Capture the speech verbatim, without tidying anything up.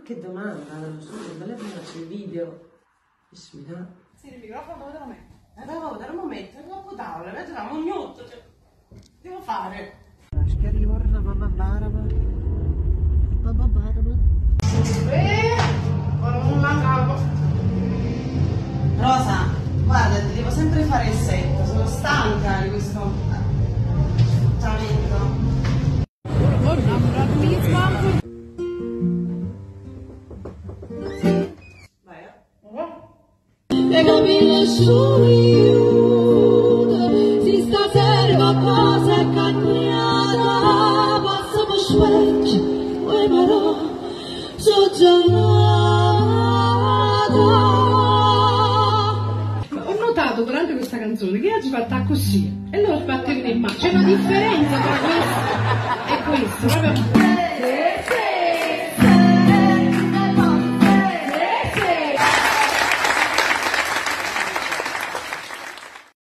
Che domanda, non so, che bella prima c'è il video. Bismillah. Sì, il microfono dove te lo metti? Eh, devo vedere un momento, è troppo tavola, vedete la mugnotto, cioè, devo fare. Eh, non la capo. Rosa, guarda, ti devo sempre fare il set, sono stanca di questo sfruttamento. Le capire sciugliuto, si sta serva cosa è cagnata, passa per squecci, vuoi però, so giornata. Ho notato durante questa canzone che oggi fatta così e loro sbattono in mano. C'è una differenza tra questo e questo, proprio.